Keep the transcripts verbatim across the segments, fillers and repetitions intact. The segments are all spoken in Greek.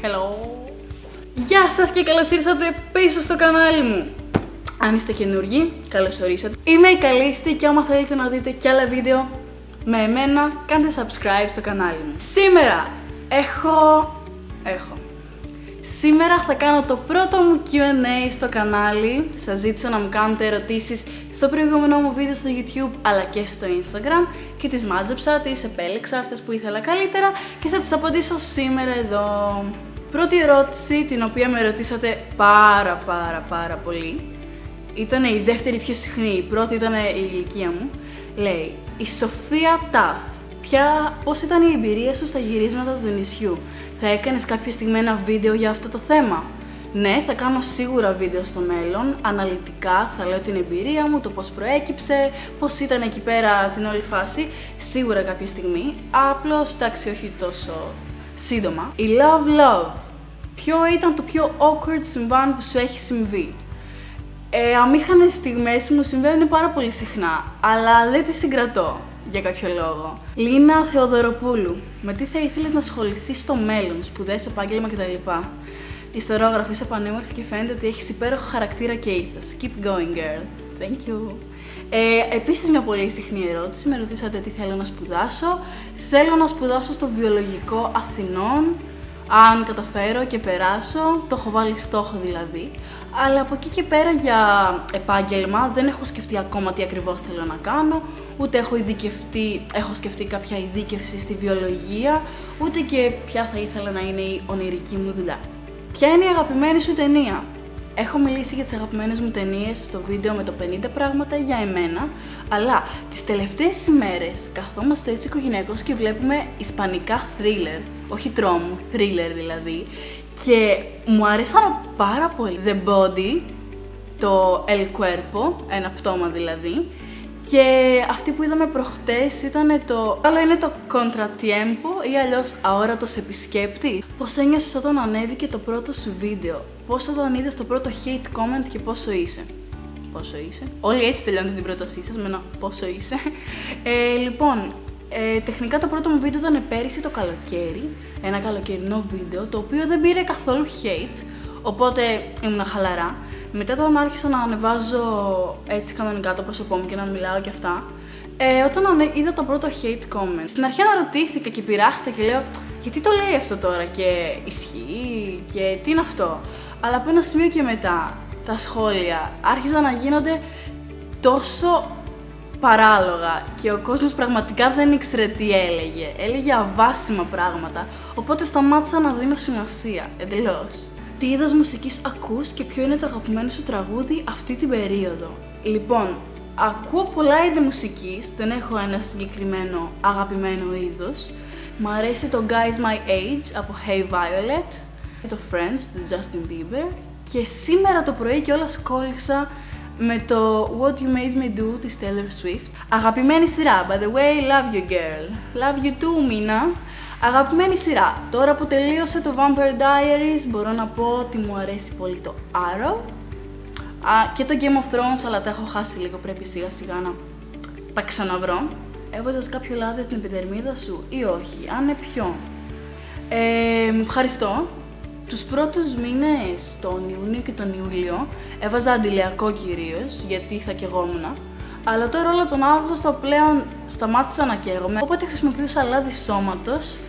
Hello! Γεια σας και καλώς ήρθατε πίσω στο κανάλι μου. Αν είστε καινούργοι, καλώς ορίσατε. Είμαι η Καλίστη και άμα θέλετε να δείτε κι άλλα βίντεο με εμένα, κάντε subscribe στο κανάλι μου. Σήμερα έχω... έχω... Σήμερα θα κάνω το πρώτο μου κιου εντ έι στο κανάλι. Σας ζήτησα να μου κάνετε ερωτήσεις στο προηγούμενο μου βίντεο στο YouTube αλλά και στο Instagram και τις μάζεψα, τις επέλεξα αυτές που ήθελα καλύτερα και θα τις απαντήσω σήμερα εδώ. Πρώτη ερώτηση, την οποία με ρωτήσατε πάρα πάρα πάρα πολύ, ήταν η δεύτερη πιο συχνή, η πρώτη ήταν η ηλικία μου. Λέει, η Σοφία Ταφ, ποια, πώς ήταν η εμπειρία σου στα γυρίσματα του νησιού? Θα έκανες κάποια στιγμή ένα βίντεο για αυτό το θέμα? Ναι, θα κάνω σίγουρα βίντεο στο μέλλον, αναλυτικά θα λέω την εμπειρία μου, το πώς προέκυψε, πώς ήταν εκεί πέρα την όλη φάση, σίγουρα κάποια στιγμή, απλώς εντάξει όχι τόσο σύντομα. Η Love Love, ποιο ήταν το πιο awkward συμβάν που σου έχει συμβεί? Ε, αμήχανες στιγμές μου συμβαίνουν πάρα πολύ συχνά, αλλά δεν τις συγκρατώ για κάποιο λόγο. Λίνα Θεοδωροπούλου, με τι θα ήθελες να ασχοληθείς στο μέλλον, σπουδές, επάγγελμα κτλ? Ιστορόγραφο, είσαι πανέμορφη και φαίνεται ότι έχεις υπέροχο χαρακτήρα και ήθος. Keep going, girl. Thank you. Ε, επίσης, μια πολύ συχνή ερώτηση. Με ρωτήσατε τι θέλω να σπουδάσω. Θέλω να σπουδάσω στο Βιολογικό Αθηνών. Αν καταφέρω και περάσω, το έχω βάλει στόχο δηλαδή. Αλλά από εκεί και πέρα για επάγγελμα δεν έχω σκεφτεί ακόμα τι ακριβώς θέλω να κάνω. Ούτε έχω ειδικευτεί, έχω σκεφτεί κάποια ειδίκευση στη βιολογία, ούτε και ποια θα ήθελα να είναι η ονειρική μου δουλειά. Ποια είναι η αγαπημένη σου ταινία? Έχω μιλήσει για τις αγαπημένες μου ταινίες στο βίντεο με το πενήντα πράγματα για εμένα, αλλά τις τελευταίες ημέρες καθόμαστε έτσι οικογενειακώς και βλέπουμε ισπανικά thriller, όχι τρόμου, thriller δηλαδή, και μου άρεσαν πάρα πολύ. The Body, το El Cuerpo, ένα πτώμα δηλαδή, και αυτή που είδαμε προχτές ήταν το... άλλο είναι το Contratiempo ή αλλιώς Αόρατος Επισκέπτη. Πώς ένιωσες όταν ανέβηκε το πρώτο σου βίντεο? Πώς όταν είδες το πρώτο hate comment και πόσο είσαι? Πόσο είσαι? Όλοι έτσι τελειώνετε την πρότασή σας με ένα πόσο είσαι. Ε, λοιπόν, ε, τεχνικά το πρώτο μου βίντεο ήταν πέρυσι το καλοκαίρι. Ένα καλοκαιρινό βίντεο, το οποίο δεν πήρε καθόλου hate, οπότε ήμουν χαλαρά. Μετά όταν άρχισα να ανεβάζω έτσι κανονικά το πρόσωπό μου και να μιλάω και αυτά, ε, όταν είδα το πρώτο hate comment, στην αρχή αναρωτήθηκα και πειράχτηκα και λέω γιατί το λέει αυτό τώρα και ισχύει και τι είναι αυτό? Αλλά από ένα σημείο και μετά τα σχόλια άρχισαν να γίνονται τόσο παράλογα και ο κόσμος πραγματικά δεν ήξερε τι έλεγε. Έλεγε αβάσιμα πράγματα, οπότε σταμάτησα να δίνω σημασία εντελώς. Τι είδος μουσικής ακούς και ποιο είναι το αγαπημένο σου τραγούδι αυτή την περίοδο? Λοιπόν, ακούω πολλά είδη μουσικής, δεν έχω ένα συγκεκριμένο αγαπημένο είδος. Μ' αρέσει το Guys My Age από Hey Violet, το Friends του Justin Bieber και σήμερα το πρωί κιόλας κόλλησα με το What You Made Me Do της Taylor Swift. Αγαπημένη σειρά, by the way, love you girl. Love you too, Mina. Αγαπημένη σειρά, τώρα που τελείωσε το Vampire Diaries μπορώ να πω ότι μου αρέσει πολύ το Arrow. Α, και το Game of Thrones, αλλά τα έχω χάσει λίγο, πρέπει σιγά σιγά να τα ξαναβρω. Έβαζες κάποιο λάδι στην επιδερμίδα σου ή όχι? Αν ναι, ποιο? Ε, ευχαριστώ. Τους πρώτους μήνες, τον Ιούνιο και τον Ιούλιο, έβαζα αντιλιακό κυρίως, γιατί θα καιγόμουν. Αλλά τώρα όλο τον Αύγουστο πλέον σταμάτησα να καίγομαι, οπότε χρησιμοποιούσα λάδι σώματος.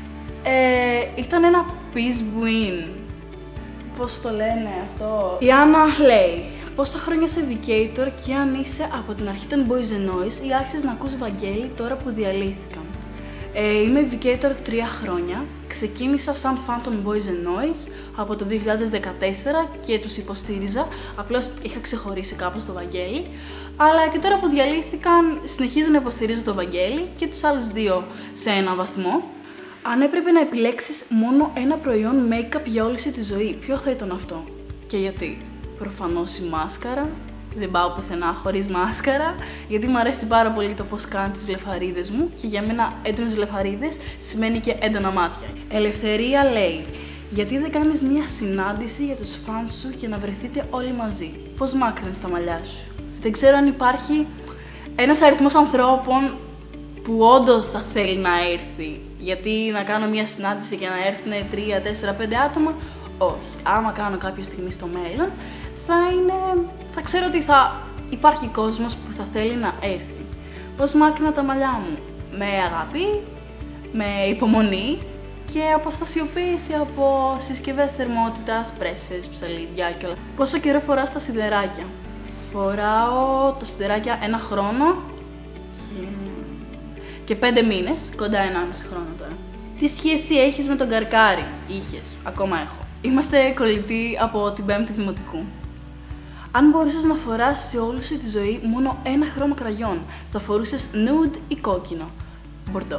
Ε, ήταν ένα Peace Buin. Πώς το λένε αυτό? Η Άννα λέει, πόσα χρόνια είσαι Vicator και αν είσαι από την αρχή των Boys and Noise ή άρχισες να ακούς Βαγγέλη τώρα που διαλύθηκαν? Ε, είμαι Vicator τρία χρόνια. Ξεκίνησα σαν fan των Boys and Noise από το δύο χιλιάδες δεκατέσσερα και τους υποστήριζα, απλώς είχα ξεχωρίσει κάπως το Βαγγέλη. Αλλά και τώρα που διαλύθηκαν συνεχίζω να υποστηρίζω το Βαγγέλη και τους άλλους δύο σε ένα βαθμό. Αν έπρεπε να επιλέξεις μόνο ένα προϊόν make-up για όλη σου τη ζωή, ποιο θα ήταν αυτό και γιατί? Προφανώς η μάσκαρα. Δεν πάω πουθενά χωρίς μάσκαρα, γιατί μου αρέσει πάρα πολύ το πώς κάνω τις βλεφαρίδες μου και για μένα έντονες βλεφαρίδες σημαίνει και έντονα μάτια. Ελευθερία λέει, γιατί δεν κάνεις μια συνάντηση για τους φαν σου και να βρεθείτε όλοι μαζί? Πώς μάκρυνες τα μαλλιά σου? Δεν ξέρω αν υπάρχει ένας αριθμός ανθρώπων που όντως θα θέλει να έρθει Γιατί να κάνω μια συνάντηση και να έρθουν τρία, τέσσερα, πέντε άτομα, όχι. Άμα κάνω κάποια στιγμή στο μέλλον, θα, είναι, θα ξέρω ότι θα υπάρχει κόσμος που θα θέλει να έρθει. Πώς μάκρινα τα μαλλιά μου? Με αγάπη, με υπομονή και αποστασιοποίηση από συσκευές θερμότητας, πρέσες, ψαλίδια και όλα. Πόσο καιρό φοράς τα σιδεράκια? Φοράω το σιδεράκια ένα χρόνο και, και πέντε μήνες, κοντά ενάμιση χρόνο τώρα. Τι σχέση έχεις με τον Καρκάρη? Είχες, ακόμα έχω. Είμαστε κολλητοί από την πέμπτη δημοτικού. Αν μπορούσες να φοράσεις σε όλη σου τη ζωή μόνο ένα χρώμα κραγιόν, θα φορούσες nude ή κόκκινο? Μπορντό.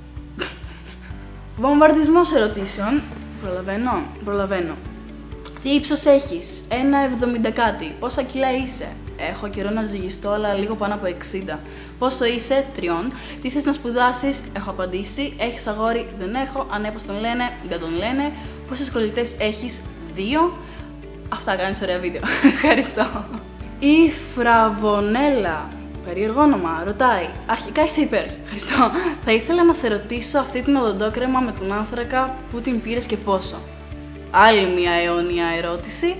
Βομβαρδισμός ερωτήσεων. Προλαβαίνω. Προλαβαίνω. Τι ύψος έχεις? ένα εβδομήντα κάτι. Πόσα κιλά είσαι? Έχω καιρό να ζυγιστώ, αλλά λίγο πάνω από εξήντα. Πόσο είσαι? Τριών. Τι θες να σπουδάσεις? Έχω απαντήσει. Έχεις αγόρι? Δεν έχω. Αν έπως τον λένε? Δεν τον λένε. Πόσες κολλητές έχεις? Δύο. Αυτά, κάνεις ωραία βίντεο. Ευχαριστώ. Η Φραβονέλα, περίεργο όνομα, ρωτάει. Αρχικά είσαι υπέροχη. Ευχαριστώ. Θα ήθελα να σε ρωτήσω αυτή την οδοντόκρεμα με τον άνθρακα, πού την πήρες και πόσο? Άλλη μια αιώνια ερώτηση.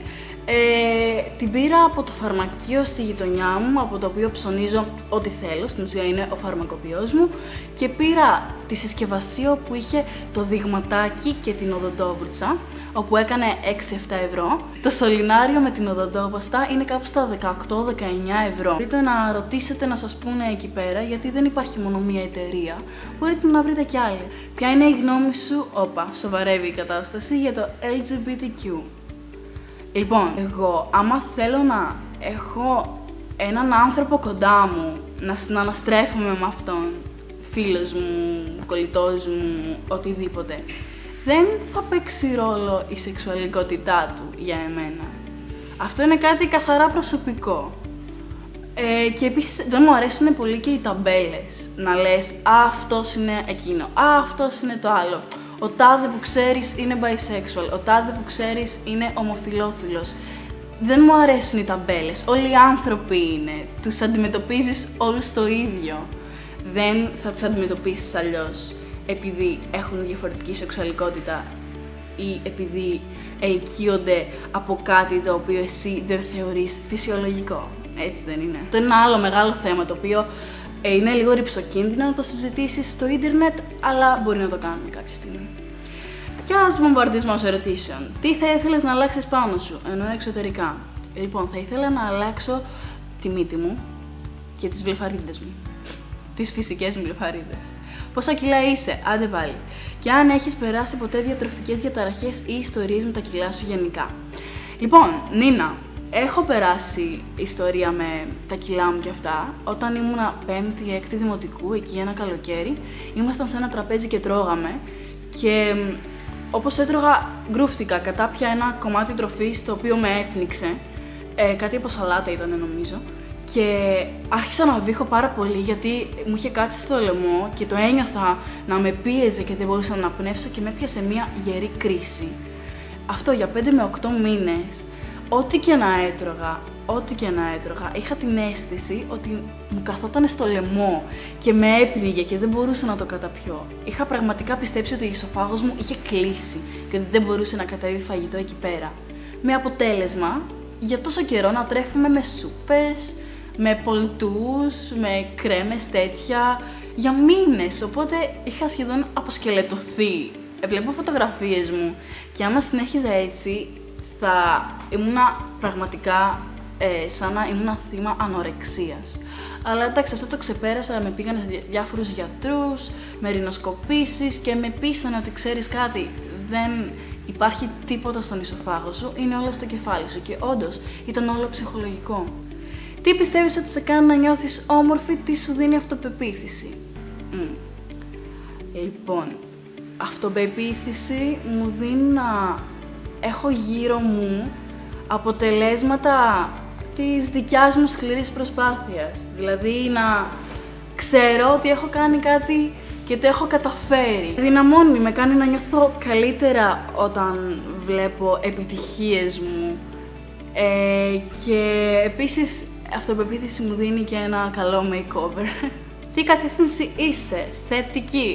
Ε, την πήρα από το φαρμακείο στη γειτονιά μου, από το οποίο ψωνίζω ό,τι θέλω, στην ουσία είναι ο φαρμακοποιός μου, και πήρα τη συσκευασία που είχε το δειγματάκι και την οδοντόβουρτσα, όπου έκανε έξι εφτά ευρώ. Το σωληνάριο με την οδοντόπαστα είναι κάπου στα δεκαοκτώ δεκαεννιά ευρώ. Μπορείτε να ρωτήσετε να σας πούνε εκεί πέρα, γιατί δεν υπάρχει μόνο μία εταιρεία, μπορείτε να βρείτε κι άλλη. Ποια είναι η γνώμη σου, όπα, σοβαρεύει η κατάσταση, για το ελ τζι μπι τι κιου? Λοιπόν, εγώ άμα θέλω να έχω έναν άνθρωπο κοντά μου, να συναναστρέφομαι με αυτόν, φίλος μου, κολλητός μου, οτιδήποτε, δεν θα παίξει ρόλο η σεξουαλικότητά του για εμένα. Αυτό είναι κάτι καθαρά προσωπικό. Ε, και επίσης δεν μου αρέσουν πολύ και οι ταμπέλες. Να λες, α, αυτός είναι εκείνο, α, αυτός είναι το άλλο. Ο τάδε που ξέρεις είναι bisexual, ο τάδε που ξέρεις είναι ομοφυλόφιλος. Δεν μου αρέσουν οι ταμπέλες. Όλοι οι άνθρωποι είναι. Τους αντιμετωπίζεις όλους το ίδιο. Δεν θα τους αντιμετωπίσεις αλλιώς επειδή έχουν διαφορετική σεξουαλικότητα ή επειδή ελκύονται από κάτι το οποίο εσύ δεν θεωρείς φυσιολογικό. Έτσι δεν είναι? Το είναι ένα άλλο μεγάλο θέμα το οποίο ε, είναι λίγο ρυψοκίνδυνο να το συζητήσεις στο ίντερνετ, αλλά μπορεί να το κάνουμε κάποια στιγμή. Κι ας βομβαρδισμός ερωτήσεων. Τι θα ήθελες να αλλάξεις πάνω σου, ενώ εξωτερικά? Λοιπόν, θα ήθελα να αλλάξω τη μύτη μου και τις βλεφαρίδες μου. Τις φυσικές μου βλεφαρίδες. Πόσα κιλά είσαι? Άντε πάλι. Και αν έχεις περάσει ποτέ διατροφικές διαταραχές ή ιστορίες με τα κιλά σου γενικά? Λοιπόν, Νίνα, έχω περάσει ιστορία με τα κιλά μου και αυτά. Όταν ήμουνα πέμπτη ή έκτη δημοτικού, εκεί ένα καλοκαίρι, ήμασταν σε ένα τραπέζι και τρώγαμε. Και όπως έτρωγα, γκρούφτηκα, κατάπια ένα κομμάτι τροφής το οποίο με έπνιξε. Ε, κάτι από σαλάτα ήταν νομίζω. Και άρχισα να βήχω πάρα πολύ γιατί μου είχε κάτσει στο λαιμό και το ένιωθα να με πίεζε και δεν μπορούσα να πνεύσω και με έπιασε μια γερή κρίση. Αυτό για πέντε με οκτώ μήνες, ό,τι και να έτρωγα, ό,τι και να έτρωγα, είχα την αίσθηση ότι μου καθόταν στο λαιμό και με έπνιγε και δεν μπορούσα να το καταπιώ. Είχα πραγματικά πιστέψει ότι ο ισοφάγος μου είχε κλείσει και ότι δεν μπορούσε να κατέβει φαγητό εκεί πέρα. Με αποτέλεσμα, για τόσο καιρό να τρέφουμε με σούπες, με πολτούς, με κρέμες τέτοια, για μήνες, οπότε είχα σχεδόν αποσκελετωθεί. Βλέπω φωτογραφίες μου και άμα συνέχιζα έτσι, θα ήμουνα πραγματικά ε, σαν να ήμουνα θύμα ανορεξίας. Αλλά εντάξει, αυτό το ξεπέρασα, με πήγανε σε διάφορους γιατρούς, με ρινοσκοπήσεις και με πείσανε ότι ξέρεις κάτι, δεν υπάρχει τίποτα στον ισοφάγο σου, είναι όλα στο κεφάλι σου και όντως ήταν όλο ψυχολογικό. Τι πιστεύεις ότι σε κάνει να νιώθεις όμορφη, τι σου δίνει αυτοπεποίθηση? Mm. Λοιπόν, αυτοπεποίθηση μου δίνει να έχω γύρω μου αποτελέσματα της δικιάς μου σκληρής προσπάθειας. Δηλαδή να ξέρω ότι έχω κάνει κάτι και το έχω καταφέρει. Δυναμώνει, με κάνει να νιώθω καλύτερα όταν βλέπω επιτυχίες μου. Ε, και επίσης αυτοπεποίθηση μου δίνει και ένα καλό makeover. Τι κατεύθυνση είσαι? Θετική.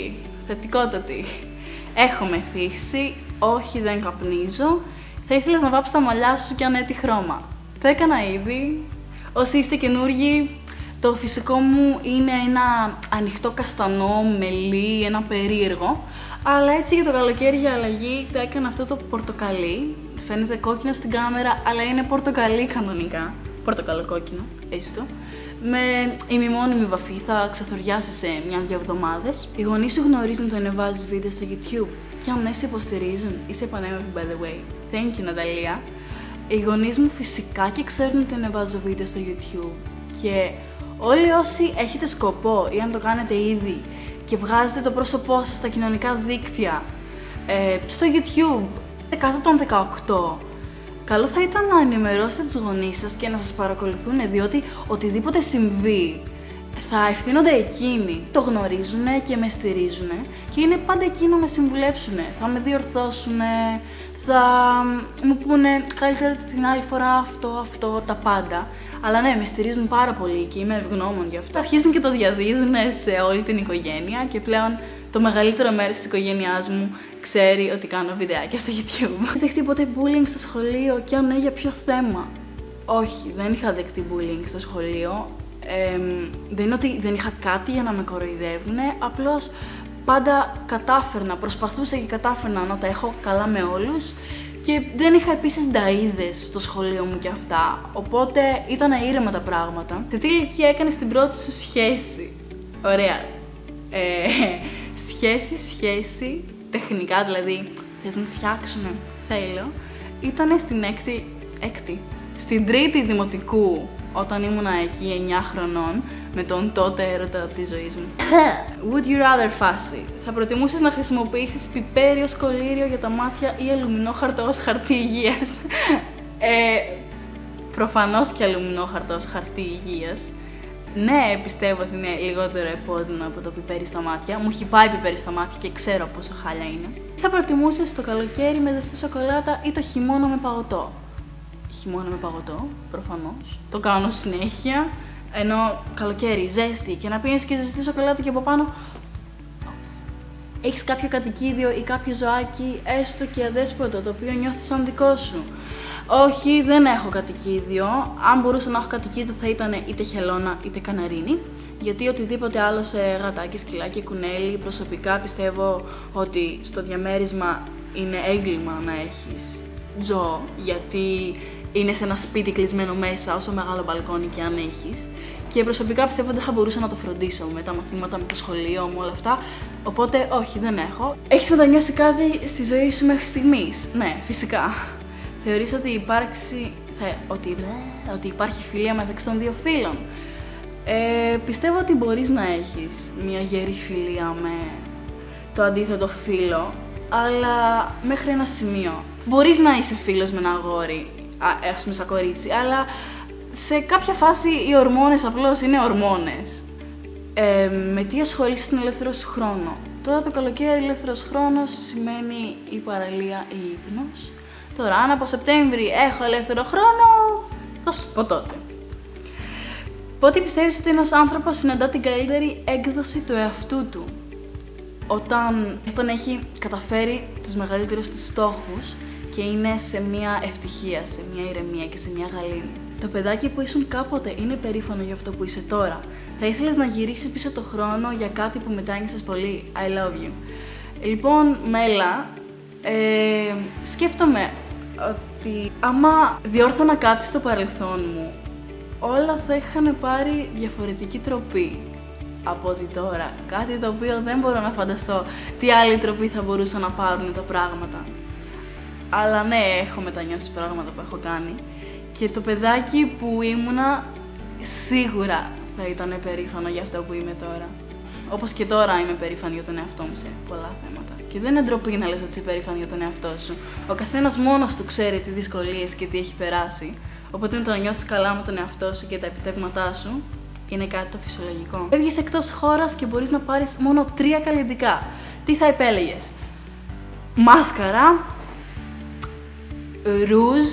θετικότατη. Έχω μεθύσει, όχι δεν καπνίζω. Θα ήθελες να βάψεις τα μαλλιά σου και αν έτσι χρώμα. Το έκανα ήδη. Όσοι είστε καινούργοι, το φυσικό μου είναι ένα ανοιχτό καστανό, μελί, ένα περίεργο. Αλλά έτσι για το καλοκαίρι για αλλαγή το έκανα αυτό το πορτοκαλί. Φαίνεται κόκκινο στην κάμερα, αλλά είναι πορτοκαλί κανονικά. Πορτοκαλοκόκκινο, έστω. Με ημιμόνιμη βαφή θα ξεθοριάσει σε μια-δυο εβδομάδες. Οι γονείς σου γνωρίζουν ότι ανεβάζεις βίντεο στο YouTube. Και αν ναι, σε υποστηρίζουν, είσαι πανέμορφη by the way. Thank you, Ναταλία. Οι γονείς μου φυσικά και ξέρουν ότι ανεβάζω βίντεο στο YouTube. Και όλοι όσοι έχετε σκοπό ή αν το κάνετε ήδη και βγάζετε το πρόσωπό σας στα κοινωνικά δίκτυα, ε, στο YouTube, κάτω των δεκαοκτώ, καλό θα ήταν να ενημερώσετε τους γονείς σας και να σας παρακολουθούν, διότι οτιδήποτε συμβεί θα ευθύνονται εκείνοι. Το γνωρίζουν και με στηρίζουν και είναι πάντα εκείνοι να με συμβουλέψουν. Θα με διορθώσουν, θα μου πούνε καλύτερα την άλλη φορά αυτό, αυτό, τα πάντα. Αλλά ναι, με στηρίζουν πάρα πολύ και είμαι ευγνώμων γι' αυτό. Αρχίζουν και το διαδίδουν σε όλη την οικογένεια και πλέον το μεγαλύτερο μέρος της οικογένειάς μου ξέρει ότι κάνω βιντεάκια στο YouTube. Έχεις δεχτεί ποτέ bullying στο σχολείο και αν ναι, για ποιο θέμα? Όχι, δεν είχα δεχτεί bullying στο σχολείο. Ε, δεν είναι ότι δεν είχα κάτι για να με κοροϊδεύουνε, απλώς πάντα κατάφερνα, προσπαθούσα και κατάφερνα να τα έχω καλά με όλους και δεν είχα επίσης νταΐδες στο σχολείο μου και αυτά, οπότε ήταν ήρεμα τα πράγματα. Σε τι ηλικία έκανες την πρώτη σου σχέση? Ωραία. Ε, σχέση, σχέση, τεχνικά δηλαδή, θες να τη φτιάξουμε, θέλω. Ήτανε στην έκτη, έκτη, στην τρίτη δημοτικού, όταν ήμουνα εκεί εννιά χρονών, με τον τότε έρωτα της ζωής μου. Would you rather φάση? Θα προτιμούσες να χρησιμοποιήσεις πιπέριο σκολύριο για τα μάτια ή αλουμινόχαρτο ως χαρτί υγείας? ε, προφανώς και αλουμινόχαρτο ως χαρτί υγείας. Ναι, πιστεύω ότι είναι λιγότερο επώδυνο από το πιπέρι στα μάτια. Μου έχει πάει πιπέρι στα μάτια και ξέρω πόσο χάλια είναι. Θα προτιμούσες το καλοκαίρι με ζεστή σοκολάτα ή το χειμώνα με παγωτό? Χειμώνα με παγωτό, προφανώς. Το κάνω συνέχεια. Ενώ καλοκαίρι, ζέστη και να πίνεις και ζεστή σοκολάτα και από πάνω. Έχεις κάποιο κατοικίδιο ή κάποιο ζωάκι, έστω και αδέσποτο, το οποίο νιώθεις σαν δικό σου? Όχι, δεν έχω κατοικίδιο. Αν μπορούσα να έχω κατοικίδιο θα ήταν είτε χελώνα είτε καναρίνι. Γιατί οτιδήποτε άλλο σε γατάκι, σκυλάκι, κουνέλι, προσωπικά πιστεύω ότι στο διαμέρισμα είναι έγκλημα να έχεις ζώο. Γιατί είναι σε ένα σπίτι κλεισμένο μέσα, όσο μεγάλο μπαλκόνι και αν έχεις. Και προσωπικά πιστεύω ότι δεν θα μπορούσα να το φροντίσω με τα μαθήματα, με το σχολείο μου, όλα αυτά. Οπότε, όχι, δεν έχω. Έχεις μετανιώσει κάτι στη ζωή σου μέχρι στιγμής? Ναι, φυσικά. Θεωρείς ότι, υπάρξει, θα, ότι, ότι υπάρχει φιλία μεταξύ των δύο φίλων? Ε, πιστεύω ότι μπορείς να έχεις μια γερή φιλία με το αντίθετο φίλο, αλλά μέχρι ένα σημείο. Μπορείς να είσαι φίλος με ένα αγόρι, ας πούμε σαν κορίτσι, αλλά σε κάποια φάση οι ορμόνες απλώς είναι ορμόνες. Ε, με τι ασχολείσαι στον ελεύθερο σου χρόνο? Τώρα το καλοκαίρι ελεύθερος χρόνος σημαίνει η παραλία ή ύπνος. Τώρα, αν από Σεπτέμβρη έχω ελεύθερο χρόνο, θα σου πω τότε. Πότε πιστεύεις ότι ένας άνθρωπος συναντά την καλύτερη έκδοση του εαυτού του? Όταν, όταν έχει καταφέρει τους μεγαλύτερους τους στόχους και είναι σε μια ευτυχία, σε μια ηρεμία και σε μια γαλήνη. Το παιδάκι που ήσουν κάποτε είναι περήφανο για αυτό που είσαι τώρα. Θα ήθελες να γυρίσεις πίσω το χρόνο για κάτι που μετάνιωσες πολύ? I love you. Λοιπόν, Μέλα, ε, σκέφτομαι ότι άμα διόρθωνα κάτι στο παρελθόν μου, όλα θα είχαν πάρει διαφορετική τροπή από ότι τώρα. Κάτι το οποίο δεν μπορώ να φανταστώ τι άλλη τροπή θα μπορούσαν να πάρουν τα πράγματα. Αλλά ναι, έχω μετανιώσει πράγματα που έχω κάνει και το παιδάκι που ήμουνα σίγουρα θα ήταν περήφανο για αυτό που είμαι τώρα. Όπως και τώρα είμαι περήφανη για τον εαυτό μου σε πολλά θέματα. Και δεν είναι ντροπή να λες ότι είσαι περήφανη για τον εαυτό σου. Ο καθένας μόνος του ξέρει τι δυσκολίες και τι έχει περάσει. Οπότε το να νιώθεις καλά με τον εαυτό σου και τα επιτεύγματά σου είναι κάτι το φυσιολογικό. Φεύγεις εκτός χώρας και μπορείς να πάρεις μόνο τρία καλλιτικά. Τι θα επέλεγες? Μάσκαρα, ρούζ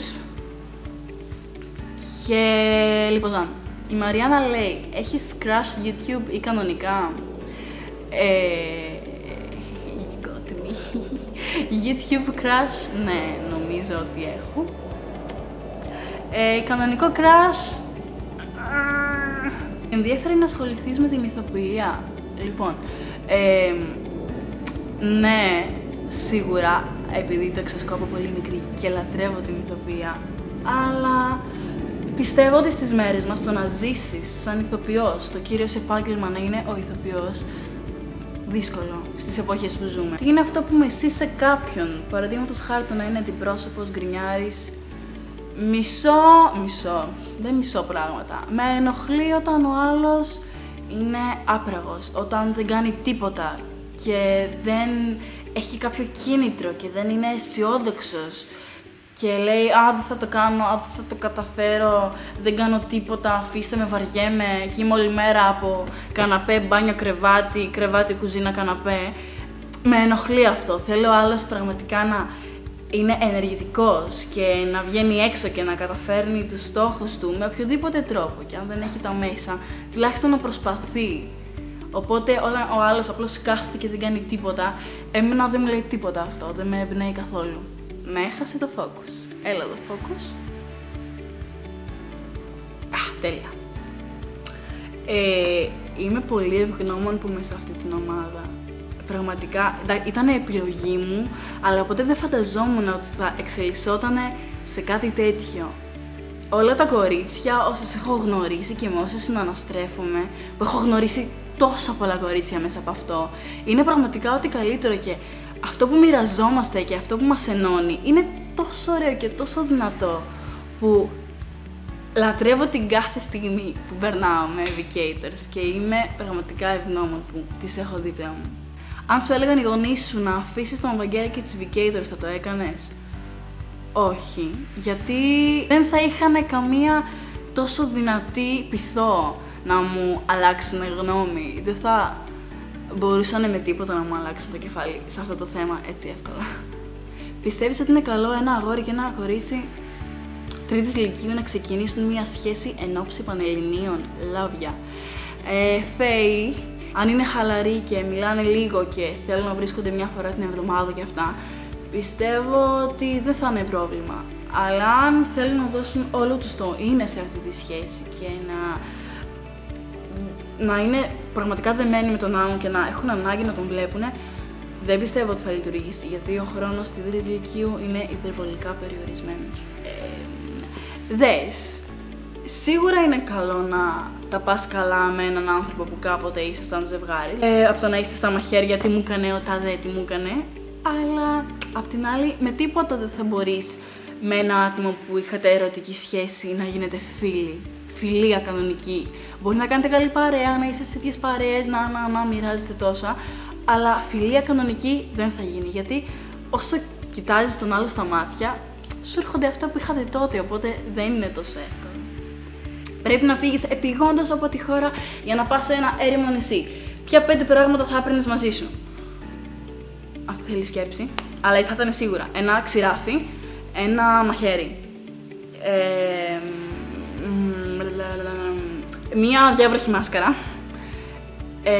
και λιποζάν. Η Μαριάννα λέει, έχεις crush YouTube ή κανονικά? Ε, YouTube crush, ναι, νομίζω ότι έχω. Ε, κανονικό crush... Ενδιαφέρει να ασχοληθείς με την ηθοποιία. Λοιπόν, ε, ναι, σίγουρα, επειδή το εξασκώ από πολύ μικρή και λατρεύω την ηθοποιία, αλλά πιστεύω ότι στις μέρες μας το να ζήσεις σαν ηθοποιός, το κύριο σε επάγγελμα να είναι ο ηθοποιός, δύσκολο στις εποχές που ζούμε. Τι είναι αυτό που μεσείς σε κάποιον, παραδείγματος χάρη το να είναι αντιπρόσωπος, γκρινιάρης, μισό, μισό, δεν μισό πράγματα. Με ενοχλεί όταν ο άλλος είναι άπραγος, όταν δεν κάνει τίποτα και δεν έχει κάποιο κίνητρο και δεν είναι αισιόδοξος και λέει «Α, δεν θα το κάνω, α, δεν θα το καταφέρω, δεν κάνω τίποτα, αφήστε με, βαριέμαι και είμαι όλη μέρα από καναπέ, μπάνιο, κρεβάτι, κρεβάτι, κουζίνα, καναπέ». Με ενοχλεί αυτό. Θέλω ο άλλος πραγματικά να είναι ενεργητικός και να βγαίνει έξω και να καταφέρνει τους στόχους του με οποιοδήποτε τρόπο. Και αν δεν έχει τα μέσα, τουλάχιστον να προσπαθεί. Οπότε όταν ο άλλος απλώς κάθεται και δεν κάνει τίποτα, εμένα δεν μου λέει τίποτα αυτό, δεν με εμπνέει καθόλου. Με έχασε το focus. Έλα το focus. Α, τέλεια. Ε, είμαι πολύ ευγνώμων που είμαι σε αυτή την ομάδα. Πραγματικά, ήταν επιλογή μου, αλλά ποτέ δεν φανταζόμουν ότι θα εξελισσόταν σε κάτι τέτοιο. Όλα τα κορίτσια, όσες έχω γνωρίσει και με όσες συναναστρέφομαι, που έχω γνωρίσει τόσα πολλά κορίτσια μέσα από αυτό, είναι πραγματικά ό,τι καλύτερο και αυτό που μοιραζόμαστε και αυτό που μας ενώνει είναι τόσο ωραίο και τόσο δυνατό που λατρεύω την κάθε στιγμή που περνάω με Evicators και είμαι πραγματικά ευγνώμων που τις έχω δίπλα μου. Αν σου έλεγαν οι γονείς σου να αφήσεις τον Βαγγέλη και τις Evicators, θα το έκανες? Όχι, γιατί δεν θα είχαν καμία τόσο δυνατή πειθό να μου αλλάξουν γνώμη. Δεν θα μπορούσαν με τίποτα να μου αλλάξουν το κεφάλι σε αυτό το θέμα έτσι εύκολα. Πιστεύεις ότι είναι καλό ένα αγόρι και ένα κορίτσι τρίτης λυκείου να ξεκινήσουν μια σχέση εν ώψη πανελληνίων? Λάβια. Ε, Φέη, αν είναι χαλαροί και μιλάνε λίγο και θέλουν να βρίσκονται μια φορά την εβδομάδα και αυτά, πιστεύω ότι δεν θα είναι πρόβλημα. Αλλά αν θέλουν να δώσουν όλο τους το είναι σε αυτή τη σχέση και να, να είναι πραγματικά δεμένοι με τον άλλον και να έχουν ανάγκη να τον βλέπουν, δεν πιστεύω ότι θα λειτουργήσει, γιατί ο χρόνος στη τρίτη λυκείου είναι υπερβολικά περιορισμένος. Ε, δες, σίγουρα είναι καλό να τα πας καλά με έναν άνθρωπο που κάποτε ήσασταν ζευγάρι, ε, από το να είστε στα μαχαίρια τι μου έκανε ο τάδε, τι μου έκανε, αλλά απ' την άλλη με τίποτα δεν θα μπορείς με ένα άτομο που είχατε ερωτική σχέση να γίνετε φίλοι, φιλία κανονική. Μπορεί να κάνετε καλή παρέα, να είστε σε ίδιες παρέες, να, να, να μοιράζεστε τόσα, αλλά φιλία κανονική δεν θα γίνει, γιατί όσο κοιτάζεις τον άλλο στα μάτια, σου έρχονται αυτά που είχατε τότε, οπότε δεν είναι τόσο εύκολο. Πρέπει να φύγεις επειγόντως από τη χώρα για να πας σε ένα έρημο νησί. Ποια πέντε πράγματα θα έπαιρνες μαζί σου? Αυτό θέλει σκέψη, αλλά θα ήταν σίγουρα ένα ξηράφι, ένα μαχαίρι, ε, μία διάβροχη μάσκαρα, ε,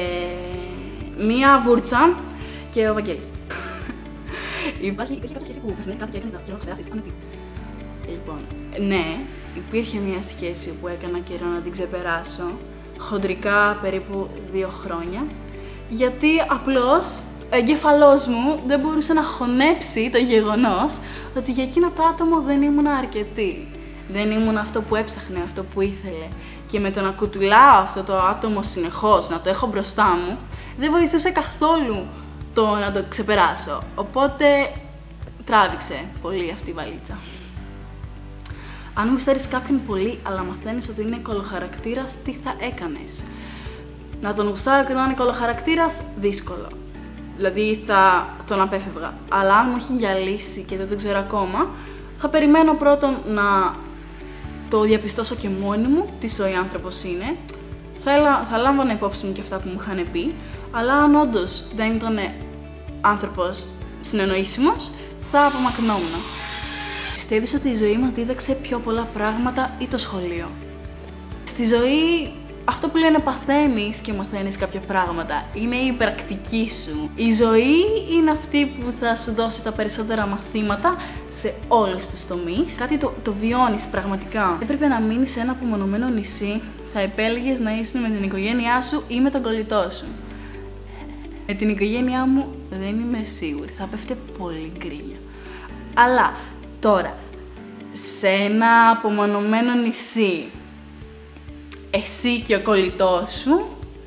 μία βούρτσα και ο Βαγγέλης. Υπάρχει κάποια σχέση που με κάτι και έκανες να ξεπεράσεις, ανετή. Λοιπόν, ναι, υπήρχε μια σχέση που έκανα καιρό να την ξεπεράσω, χοντρικά περίπου δύο χρόνια, γιατί απλώς ο εγκέφαλός μου δεν μπορούσε να χωνέψει το γεγονός ότι για εκείνο το άτομο δεν ήμουν αρκετή. Δεν ήμουν αυτό που έψαχνε, αυτό που ήθελε. Και με το να κουτουλάω αυτό το άτομο συνεχώς, να το έχω μπροστά μου, δεν βοηθούσε καθόλου το να το ξεπεράσω. Οπότε τράβηξε πολύ αυτή η βαλίτσα. Αν γουστάρεις κάποιον πολύ, αλλά μαθαίνεις ότι είναι κολοχαρακτήρας, τι θα έκανες? Να τον γουστάρω και να είναι κολοχαρακτήρας, δύσκολο. Δηλαδή θα τον απέφευγα. Αλλά αν μου έχει γυαλίσει και δεν το ξέρω ακόμα, θα περιμένω πρώτον να το διαπιστώσω και μόνη μου τι σοϊ άνθρωπος είναι. Θα, έλα, θα λάμβανα υπόψη μου και αυτά που μου είχαν πει, αλλά αν όντως δεν ήταν άνθρωπος συνεννοήσιμος, θα απομακρυνόμουν. Πιστεύεις ότι η ζωή μας δίδαξε πιο πολλά πράγματα ή το σχολείο? Στη ζωή αυτό που λένε παθαίνεις και μαθαίνεις κάποια πράγματα. Είναι η πρακτική σου. Η ζωή είναι αυτή που θα σου δώσει τα περισσότερα μαθήματα σε όλους τους τομείς. Κάτι το, το βιώνεις πραγματικά. Έπρεπε να μείνεις σε ένα απομονωμένο νησί. Θα επέλεγες να ήσουν με την οικογένειά σου ή με τον κολλητό σου. Με την οικογένειά μου δεν είμαι σίγουρη. Θα πέφτε πολύ γκρίνια. Αλλά τώρα, σε ένα απομονωμένο νησί, εσύ και ο κολλητός σου,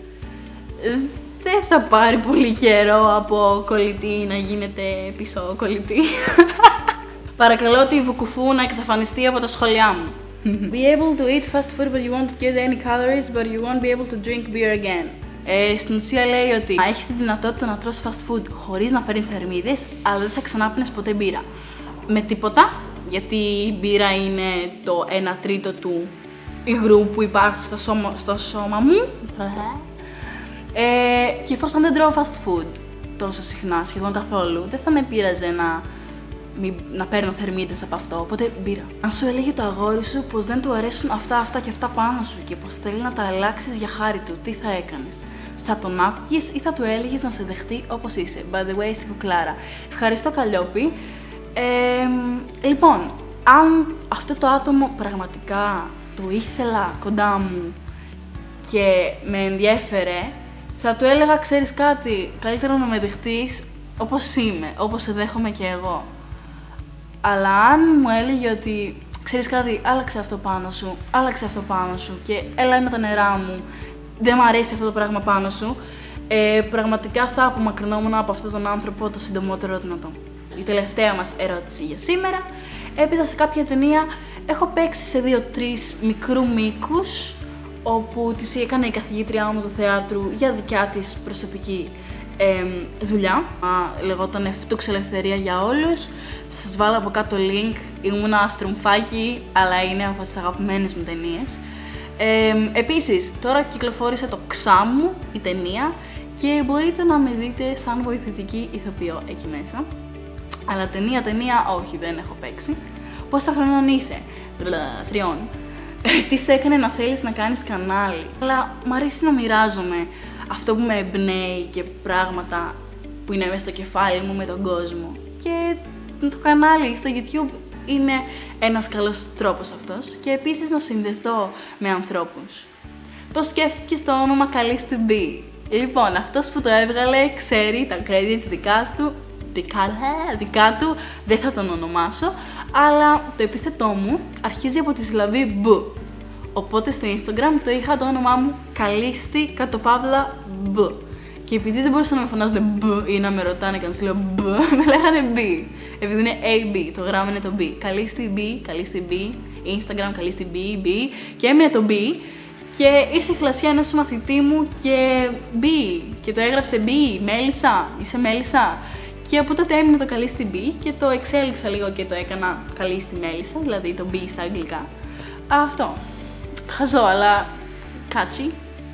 δεν θα πάρει πολύ καιρό από κολλητή να γίνετε πίσω κολλητή. Παρακαλώ τη Βουκουφού να εξαφανιστεί από τα σχόλιά μου. Be able to eat fast food but you won't get any calories but you won't be able to drink beer again. Ε, στην ουσία λέει ότι έχεις τη δυνατότητα να τρως fast food χωρίς να παίρνεις θερμίδες, αλλά δεν θα ξανάπινες ποτέ μπύρα. Με τίποτα, γιατί η μπύρα είναι το ένα τρίτο του υγρού που υπάρχουν στο σώμα, στο σώμα μου. Ε, και εφόσον δεν τρώω fast food τόσο συχνά, σχεδόν καθόλου, δεν θα με πείραζε να, μη, να παίρνω θερμίδες από αυτό, οπότε μπύρα. Αν σου έλεγε το αγόρι σου πως δεν του αρέσουν αυτά, αυτά και αυτά πάνω σου και πως θέλει να τα αλλάξεις για χάρη του, τι θα έκανες? Θα τον άκουγες ή θα του έλεγες να σε δεχτεί όπως είσαι? By the way, είσαι κουκλάρα. Ευχαριστώ Καλλιόπη. Ε, λοιπόν, αν αυτό το άτομο πραγματικά το ήθελα κοντά μου και με ενδιέφερε, θα του έλεγα, ξέρεις κάτι, καλύτερα να με δεχτείς όπως είμαι, όπως σε δέχομαι και εγώ. Αλλά αν μου έλεγε ότι, ξέρεις κάτι, άλλαξε αυτό πάνω σου, άλλαξε αυτό πάνω σου και έλα με τα νερά μου, δεν μου αρέσει αυτό το πράγμα πάνω σου, ε, πραγματικά θα απομακρυνόμουν από αυτόν τον άνθρωπο το συντομότερο δυνατό. Η τελευταία μας ερώτηση για σήμερα. Έπαιζα σε κάποια ταινία, έχω παίξει σε δύο-τρεις μικρού μήκους, όπου της έκανε η καθηγήτριά μου του θεάτρου για δικιά της προσωπική ε, δουλειά. Α, λεγόταν Φτούξ Ελευθερία για όλους. Θα σας βάλω από κάτω link. Ήμουνα στρουμφάκι, αλλά είναι από τις αγαπημένες μου ταινίες. Ε, επίσης, τώρα κυκλοφόρησε το Ξάμου, η ταινία, και μπορείτε να με δείτε σαν βοηθητική ηθοποιό εκεί μέσα. Αλλά ταινία, ταινία, όχι, δεν έχω παίξει. Πόσα χρονών είσαι? Τριών. Τι σε έκανε να θέλεις να κάνεις κανάλι? Αλλά μ' αρέσει να μοιράζομαι αυτό που με εμπνέει και πράγματα που είναι μέσα στο κεφάλι μου με τον κόσμο. Και το κανάλι στο YouTube είναι ένας καλός τρόπος αυτός. Και επίσης να συνδεθώ με ανθρώπους. Πώς σκέφτηκες το όνομα Καλίστη Μπι? Λοιπόν, αυτός που το έβγαλε ξέρει τα credits δικά του, δικά, δικά του, δεν θα τον ονομάσω, αλλά το επίθετό μου αρχίζει από τη συλλαβή μπ. Οπότε στο Instagram το είχα το όνομά μου Καλίστη κάτω παύλα μπ. Και επειδή δεν μπορούσαν να με φωνάζουν μπ ή να με ρωτάνε και να τους λέω μπ, με λέγανε B. Επειδή είναι έι μπι, το γράμμα είναι το B. Καλίστη B, Καλίστη B, Instagram Καλίστη B, B. Και έμεινε το B. Και ήρθε η φλασιά ενός μαθητή μου και B. Και το έγραψε B, Μέλισσα, είσαι Μέλισσα. Και από τότε έμεινε το Καλίστη B και το εξέλιξα λίγο και το έκανα Καλίστη Μέλισσα, δηλαδή το B στα αγγλικά. Αυτό. Χαζό, αλλά κάτσι.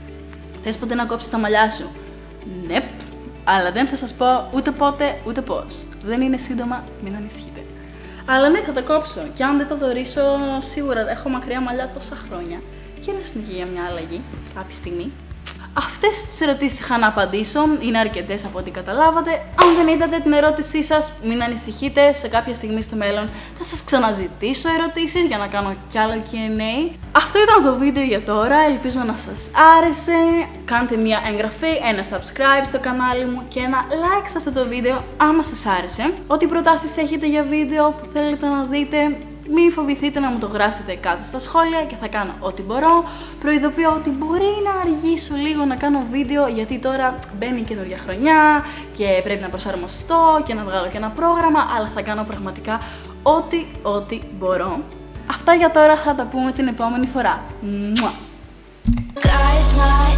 Θες ποτέ να κόψεις τα μαλλιά σου? Νεπ. Αλλά δεν θα σας πω ούτε πότε ούτε πώς. Δεν είναι σύντομα, μην ανησυχείτε. Αλλά ναι, θα τα κόψω. Και αν δεν τα δωρήσω, σίγουρα έχω μακριά μαλλιά τόσα χρόνια. Και να συνεχίσει για μια αλλαγή κάποια στιγμή. Αυτές τις ερωτήσεις είχα να απαντήσω, είναι αρκετές από ό,τι καταλάβατε. Αν δεν είδατε την ερώτησή σας, μην ανησυχείτε, σε κάποια στιγμή στο μέλλον θα σας ξαναζητήσω ερωτήσεις για να κάνω κι άλλο κιου εντ έι. Αυτό ήταν το βίντεο για τώρα, ελπίζω να σας άρεσε. Κάντε μια εγγραφή, ένα subscribe στο κανάλι μου και ένα like σε αυτό το βίντεο άμα σας άρεσε. Ό,τι προτάσεις έχετε για βίντεο που θέλετε να δείτε, μην φοβηθείτε να μου το γράψετε κάτω στα σχόλια και θα κάνω ό,τι μπορώ. Προειδοποιώ ότι μπορεί να αργήσω λίγο να κάνω βίντεο, γιατί τώρα μπαίνει η καινούργια χρονιά και πρέπει να προσαρμοστώ και να βγάλω και ένα πρόγραμμα, αλλά θα κάνω πραγματικά ό,τι, ό,τι μπορώ. Αυτά για τώρα, θα τα πούμε την επόμενη φορά. Μουα!